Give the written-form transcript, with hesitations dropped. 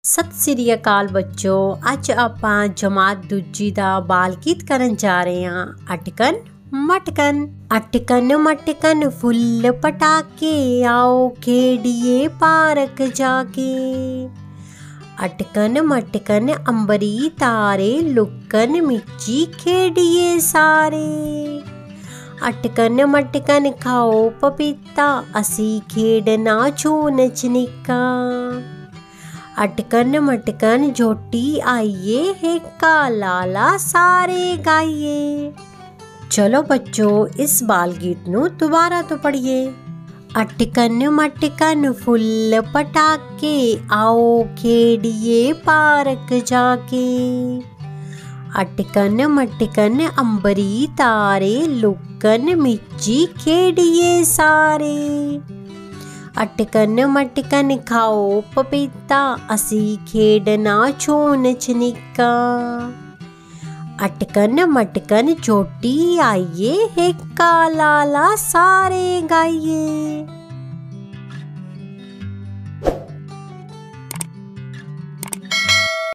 ਸਤਿ ਸ੍ਰੀ ਅਕਾਲ ਬੱਚੋ। ਅੱਜ ਆਪਾਂ ਜਮਾਤ ਦੂਜੀ ਦਾ ਬਾਲ ਗੀਤ ਕਰਨ ਜਾ ਰਹੇ ਹਾਂ। ਅਟਕਨ ਮਟਕਨ। ਅਟਕਨ ਮਟਕਨ ਫੁੱਲ ਪਟਾਕੇ, ਆਓ ਖੇਡੀਏ ਪਾਰਕ ਜਾ ਕੇ। ਅਟਕਨ ਮਟਕਨ ਅੰਬਰੀ ਤਾਰੇ, ਲੁਕਨ ਮਿੱਚੀ ਖੇਡੀਏ ਸਾਰੇ। ਅਟਕਨ ਮਟਕਨ ਖਾਓ ਪਪੀਤਾ, ਅਸੀਂ ਖੇਡਣਾ ਛੂਹਣ ਛਿਨਿੱਕਾ। अटकन मटकन झोटी आइए, हेक्का लाला सारे गाइए। चलो बच्चों, इस बाल गीत नू दोबारा तो पढ़िए। अटकन मटकन फुल पटाके, आओ खेडिए पार्क जाके। अटकन मटकन अंबरी तारे, लुकन मिच्ची खेडिए सारे। अटकन मटकन खाओ पपीता, असी खेडना छूहण छनिक्का। अटकन मटकन झोटी आइए, हेक्का लाला सारे गाइए।